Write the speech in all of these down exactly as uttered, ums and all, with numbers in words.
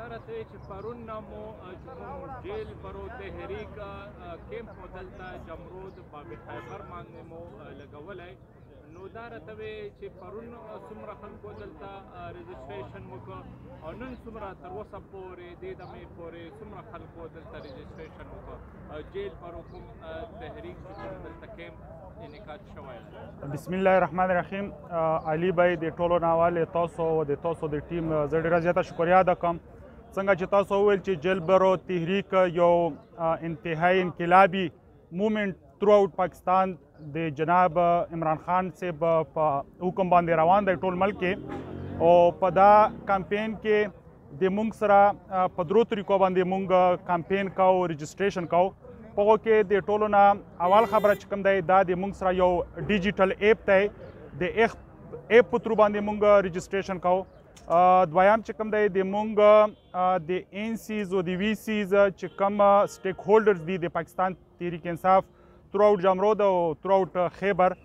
دا راته وایي چې پرون مو چې موږ جیل برو تحریک کیمپ مو دلته جمرود باب خیبر باندې مو لګولی نو دا راته وایي چې پرون څومره خلکو دلته رجسټریشن وکړ او نن څومره تر اوسه پورې دې دمې پورې څومره خلکو دلته رجسټریشن وکړ جیل برو کوم تحریک چې دلته کیمپ انعقاد شوی دی. بسم الله الرحمن الرحیم. علي بھائی د ټولو نه حواله تاسو او د تاسو د ټیم زه ډېره زیاته شکریا ادا کوم څنګه چې تاسو وویل چې جیل برو تحریک یو انتهایی انقلابي مومنټ تھرو آؤٹ پاکستان د جناب عمران خان صاحب په حکم باندې روان دی ټول ملک کې او په دا کمپین کې د مونږ سره په درو طریقو باندې مونږ کمپین کوو رجسټریشن کوو په هغو کې د ټولو نه اول خبره چې کوم دی دا د مونږ سره یو ډیجیټل ایپ دی د ایپ په تھرو باندې مونږ رجسټریشن کوو دویم چې کوم دی د مونږ د این سیز او د وی سیز چې کوم سټیک هولډرز دي د پاکستان تحریک انصاف تھرو آؤٹ جمرود او تھرو آؤٹ خیبر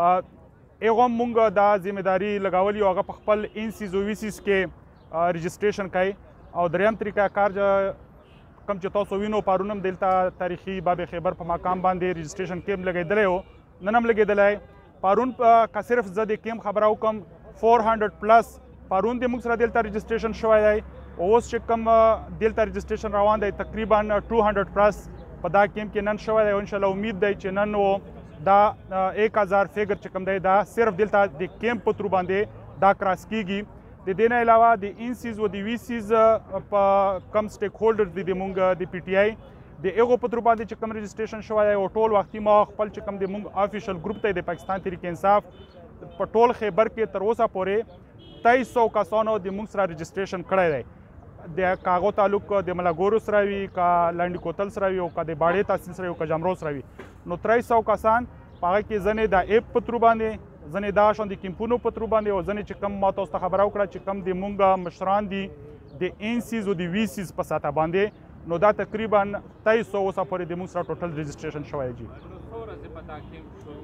هغه هم مونږ دا ذمہداري لګولي او هغه په خپل این سیز او وی سیز کې رجسټریشن کوي او دریم طریقه کار کم چې تاسو وینو پرون هم دلته تاریخي باب خیبر په مقام باندې رجسټریشن کیمپ لګېدلی و نن هم لګېدلی پرون که صرف زه د کیمپ خبره وکړم فور هنډرډ پلس پرون د موږ سره دلته رجسټریشن شوی دی اوس چې کوم دلته رجسټریشن روان دی تقریبا ټو هنډرډ پلس په دا کیمپ کې نن شوی دی او انشاءالله امید دی چې نن و دا ایک هزار فیګر چې کوم دی دا صرف دلته د کیمپ په تھرو باندې دا کراس کیږي د دې نه علاوه د این سیز او د وی سیز په کم سټیک هولډرز دي د مونږ د پی ټي آی د هغو په تھرو باندې چې کوم رجسټریشن شوی دی او ټول وختي ما خپل چې کوم د مونږ افیشل ګروپ ته د پاکستان تحریک انصاف په ټول خیبر کې تر اوسه پورې تیئیس سو کسانو د مونږ سره رجسټریشن کړی دی د کاغو تعلق د ملاګورو سره وي که لنډي کوتل سره وي او که د باړې تحصیل سره وي او که جمرو سره وي نو تیئیس سو کسان په هغه کې ځنې د ایپ په تھرو باندې ځنې دا شان د کیمپونو په تھرو باندې او ځنې چې کوم ما تاسو ته خبره وکړه چې کوم د مونږ مشران دي د این سیز او د وی سیز په ساته باندې نو دا تقریبا تیئیس سو اوسه پورې د مونږ سره ټوټل رجسټریشن شوی جي.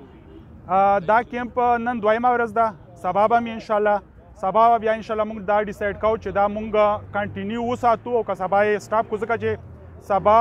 دا کیمپ نن دویمه ورځ ده سبا به مې انشاءالله سبا بیا انشاءالله مونږ دا ډیسایډ کوو چې دا مونږ کنټینیو وساتو او که سبا یې سټاپ کړو ځکه چې سبا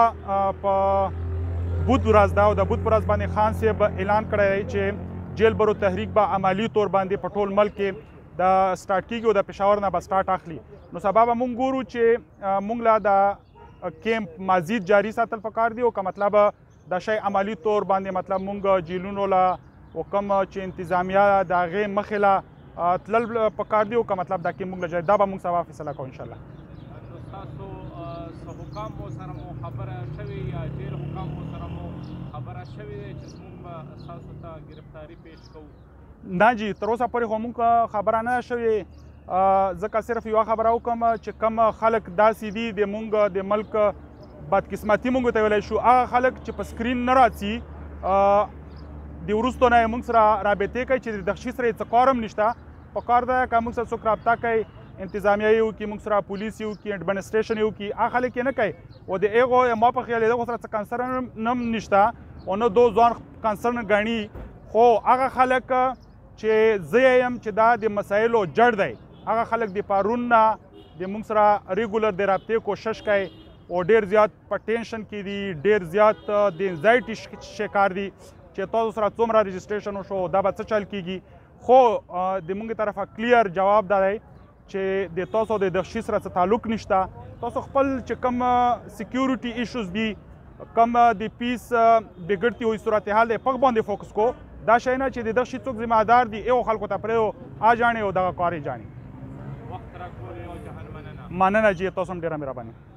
په بود ورځ ده او د بود په ورځ باندې خان صاحب اعلان کړی دی چې جیل برو تحریک به عملی طور باندې په ټول ملک کې د سټارټ کیږي او د پېښور نه به سټارټ اخلي نو سبا به مونږ ګورو چې مونږ لا د کیمپ مزید جاري ساتل پکار دي او که مطلب د شی عملی طور باندې مطلب مونږ جیلونو لا او کوم چې انتظامیه د هغې مخې لا تلل پکار دي او که مطلب دا کیمپ مونږ له دا به مونږ سبا فیصله کوو انشاءالله. تاسو څه حکام مو سره مو خبره شوې یا جیل حکام مو سره مو خبره شوې ده چې موږ به ستاسو ته ګرفتاري پیش کوو؟ نه جی تر اوسه پورې خو موږ خبره نه شوې ځکه صرف یوه خبره وکړم چې کوم خلک داسې دي د موږ د ملک بدقسمتي موږ ته ویلی شو هغه خلک چې په سکرین نه راځي د وروستو نه یې موږ سره رابطې کوي چې د دغشي سره یې څه کار هم نشته په کار ده که موږ سره څوک رابطه کوي انتظامیه یې وکړي موږ سره پولیس یې وکړي اډمنسټریشن یې وکړي هغه خلک یې نه کوي او د هغو ما په خیال د هغو سره څه کنسرن هم نشته او نه دو ځوان کنسرن ګڼي خو هغه خلک چې زه یې یم چې دا د مسایلو جړ دی هغه خلک د پرون نه د موږ سره ریګولر د رابطې کوشش کوي او ډېر زیات په ټینشن کې دي ډېر زیات د انزایټي شکار دي چې تاسو سره څومره رجسټریشن وشو دا به څه چل کیږي خو د مونږ طرفه کلیر جواب دا دی چې د تاسو د دغشي سره څه تعلق نشته تاسو خپل چې کوم سکیورټي ایشوز دي کوم د پیس بګړتي وي صورتحال دی په هغه باندې فوکس کو دا شی نه چې د دغشي څوک ذمہدار دي هغو خلکو ته پرېږدو آ جاڼې او دغه کار یې جاڼې. وخت راکول یو جهان مننه. مننه جی تاسو هم ډېره مهرباني.